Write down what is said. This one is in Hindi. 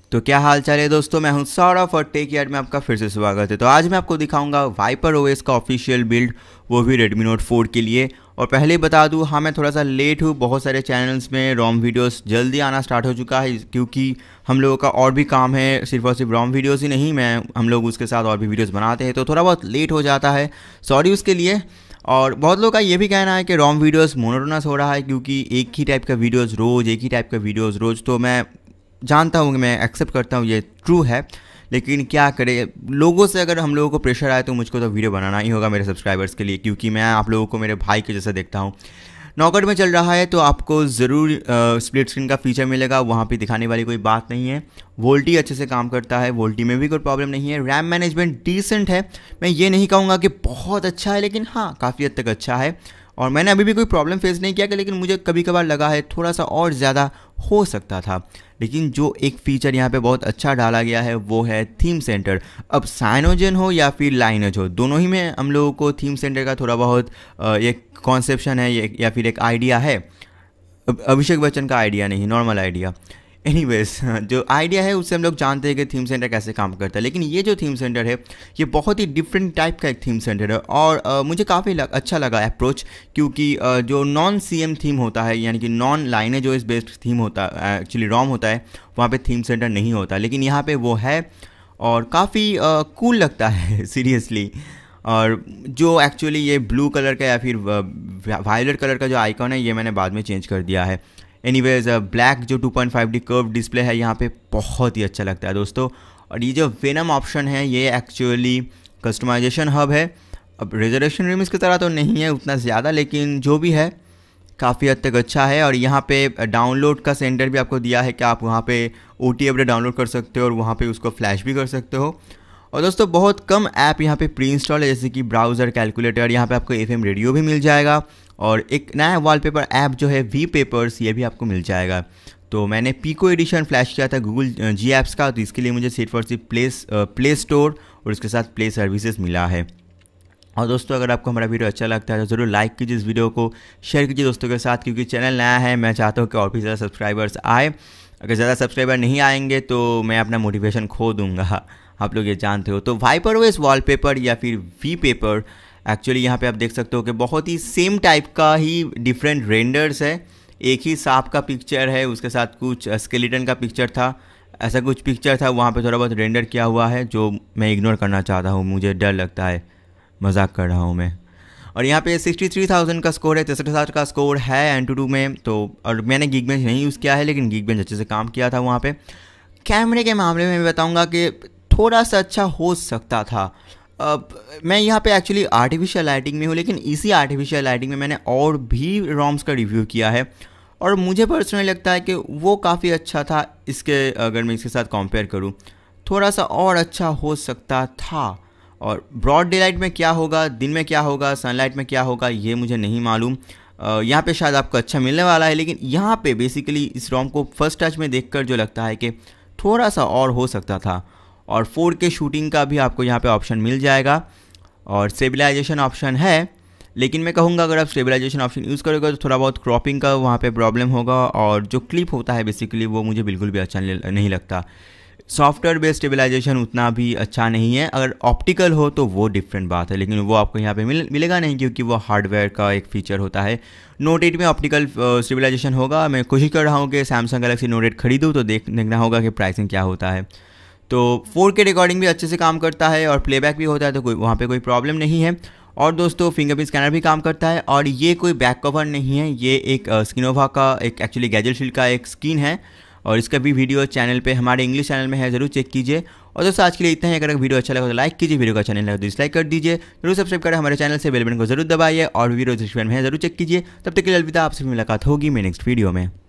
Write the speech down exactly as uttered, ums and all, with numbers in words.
तो क्या हाल चाल है दोस्तों, मैं हूं सौरभ और टेक यार्ड में आपका फिर से स्वागत है। तो आज मैं आपको दिखाऊंगा वाइपर ओएस का ऑफिशियल बिल्ड, वो भी Redmi Note फोर के लिए। और पहले ही बता दूं, हाँ मैं थोड़ा सा लेट हूँ। बहुत सारे चैनल्स में रोम वीडियोस जल्दी आना स्टार्ट हो चुका है क्योंकि हम लोगों का और भी काम है, सिर्फ और सिर्फ रोम वीडियोस ही नहीं, मैं हम लोग उसके साथ और भी वीडियोस बनाते हैं, तो थोड़ा बहुत लेट हो जाता है, सॉरी उसके लिए। और बहुत लोगों का ये भी कहना है कि रोम वीडियोस मोनोटोनस हो रहा है क्योंकि एक ही टाइप का वीडियोस रोज़ एक ही टाइप का वीडियोस रोज़। तो मैं जानता हूँ कि मैं एक्सेप्ट करता हूँ, ये ट्रू है, लेकिन क्या करें, लोगों से अगर हम लोगों को प्रेशर आए तो मुझको तो वीडियो बनाना ही होगा मेरे सब्सक्राइबर्स के लिए, क्योंकि मैं आप लोगों को मेरे भाई के जैसा देखता हूँ। नॉकआउट में चल रहा है तो आपको ज़रूर स्प्लिट स्क्रीन का फीचर मिलेगा, वहाँ पे दिखाने वाली कोई बात नहीं है। वोल्टी अच्छे से काम करता है, वोल्टी में भी कोई प्रॉब्लम नहीं है। रैम मैनेजमेंट डिसेंट है, मैं ये नहीं कहूँगा कि बहुत अच्छा है, लेकिन हाँ काफ़ी हद तक अच्छा है। और मैंने अभी भी कोई प्रॉब्लम फेस नहीं किया, लेकिन मुझे कभी कभार लगा है थोड़ा सा और ज़्यादा हो सकता था। लेकिन जो एक फ़ीचर यहाँ पे बहुत अच्छा डाला गया है वो है थीम सेंटर। अब साइनोजेन हो या फिर लाइनेज हो, दोनों ही में हम लोगों को थीम सेंटर का थोड़ा बहुत एक कॉन्सेप्शन है या फिर एक आइडिया है। अभिषेक बच्चन का आइडिया नहीं, नॉर्मल आइडिया। एनीवेज, जो आइडिया है उससे हम लोग जानते हैं कि थीम सेंटर कैसे काम करता है, लेकिन ये जो थीम सेंटर है ये बहुत ही डिफरेंट टाइप का एक थीम सेंटर है। और आ, मुझे काफ़ी लग, अच्छा लगा अप्रोच, क्योंकि आ, जो नॉन सीएम थीम होता है, यानी कि non Lineage OS based theme होता है, एक्चुअली रोम होता है, वहाँ पे थीम सेंटर नहीं होता, लेकिन यहाँ पे वो है और काफ़ी कूल लगता है सीरियसली। और जो एक्चुअली ये ब्लू कलर का या फिर वायलेट कलर का जो आइकॉन है ये मैंने बाद में चेंज कर दिया है। एनीवेज, ब्लैक जो two point five D curve display है यहाँ पे बहुत ही अच्छा लगता है दोस्तों। और ये जो वेनम ऑप्शन है ये एक्चुअली कस्टमाइजेशन हब है। अब रेजोल्यूशन रिमिक्स की तरह तो नहीं है उतना ज़्यादा, लेकिन जो भी है काफ़ी हद तक अच्छा है। और यहाँ पे डाउनलोड का सेंटर भी आपको दिया है कि आप वहाँ पे ओ टी अपडेट डाउनलोड कर सकते हो और वहाँ पे उसको फ्लैश भी कर सकते हो। और दोस्तों बहुत कम ऐप यहाँ पे प्री इंस्टॉल है, जैसे कि ब्राउज़र, कैलकुलेटर, यहाँ पे आपको एफ एम रेडियो भी मिल जाएगा और एक नया वॉलपेपर ऐप जो है वी पेपर्स, ये भी आपको मिल जाएगा। तो मैंने पीको एडिशन फ्लैश किया था गूगल जी ऐप्स का, तो इसके लिए मुझे सिर्फ और सिर्फ प्लेस प्ले स्टोर और उसके साथ प्ले सर्विसेज मिला है। और दोस्तों अगर आपको हमारा वीडियो अच्छा लगता है तो ज़रूर लाइक कीजिए इस वीडियो को, शेयर कीजिए दोस्तों के साथ, क्योंकि चैनल नया है, मैं चाहता हूँ कि और भी ज़्यादा सब्सक्राइबर्स आए। अगर ज़्यादा सब्सक्राइबर नहीं आएंगे तो मैं अपना मोटिवेशन खो दूंगा, आप लोग ये जानते हो। तो वाइपर ओएस वॉलपेपर या फिर वी पेपर, एक्चुअली यहाँ पे आप देख सकते हो कि बहुत ही सेम टाइप का ही डिफरेंट रेंडर्स है। एक ही सांप का पिक्चर है, उसके साथ कुछ स्केलेटन का पिक्चर था, ऐसा कुछ पिक्चर था, वहाँ पे थोड़ा बहुत रेंडर किया हुआ है जो मैं इग्नोर करना चाहता हूँ, मुझे डर लगता है, मजाक कर रहा हूँ मैं। और यहाँ पे सिक्सटी थ्री थाउजेंड का स्कोर है, तिरसठ हज़ार का स्कोर है एंटूटू में। तो और मैंने Geekbench नहीं यूज़ किया है, लेकिन Geekbench अच्छे से काम किया था वहाँ पे। कैमरे के मामले में मैं बताऊँगा कि थोड़ा सा अच्छा हो सकता था। अब मैं यहाँ पे एक्चुअली आर्टिफिशियल लाइटिंग में हूँ, लेकिन इसी आर्टिफिशियल लाइटिंग में मैंने और भी रोम्स का रिव्यू किया है और मुझे पर्सनली लगता है कि वो काफ़ी अच्छा था। इसके अगर मैं इसके साथ कंपेयर करूँ, थोड़ा सा और अच्छा हो सकता था। और ब्रॉड डे लाइट में क्या होगा, दिन में क्या होगा, सनलाइट में क्या होगा, ये मुझे नहीं मालूम। यहाँ पे शायद आपको अच्छा मिलने वाला है, लेकिन यहाँ पे बेसिकली इस रोम को फर्स्ट टच में देखकर जो लगता है कि थोड़ा सा और हो सकता था। और फोर के शूटिंग का भी आपको यहाँ पे ऑप्शन मिल जाएगा और स्टेबलाइजेशन ऑप्शन है, लेकिन मैं कहूँगा अगर आप स्टेबलाइजेशन ऑप्शन यूज़ करोगे तो थोड़ा बहुत क्रॉपिंग का वहाँ पे प्रॉब्लम होगा और जो क्लिप होता है बेसिकली वो मुझे बिल्कुल भी अच्छा नहीं लगता। सॉफ्टवेयर बेस्ड स्टेबलाइजेशन उतना भी अच्छा नहीं है, अगर ऑप्टिकल हो तो वो डिफरेंट बात है, लेकिन वो आपको यहाँ पे मिल मिलेगा नहीं क्योंकि वो हार्डवेयर का एक फीचर होता है। नोट एट में ऑप्टिकल स्टेबलाइजेशन होगा। मैं कोशिश कर रहा हूँ कि सैमसंग गैलेक्सी नोट एट खरीदूँ, तो देख देखना होगा कि प्राइसिंग क्या होता है। तो फोर के रिकॉर्डिंग भी अच्छे से काम करता है और प्लेबैक भी होता है, तो कोई वहाँ पे कोई प्रॉब्लम नहीं है। और दोस्तों फिंगरप्रिंट स्कैनर भी काम करता है और ये कोई बैक कवर नहीं है, ये एक स्किनोवा का एक एक्चुअली गैजेट शील्ड का एक स्किन है और इसका भी वीडियो चैनल पे, हमारे इंग्लिश चैनल में है, ज़रूर चेक कीजिए। और दोस्तों आज के लिए इतना ही। अगर वीडियो अच्छा लगा तो लाइक कीजिए, वीडियो का चैनल लगा तो डिसलाइक कर दीजिए, जरूर सब्सक्राइब करें हमारे चैनल से, बेल बटन को जरूर दबाइए और वीडियो डिस्क्रिप्शन में है, जरूर चेक कीजिए। तब तक के लिए अलविदा, आपसे मुलाकात होगी मेरे नेक्स्ट वीडियो में।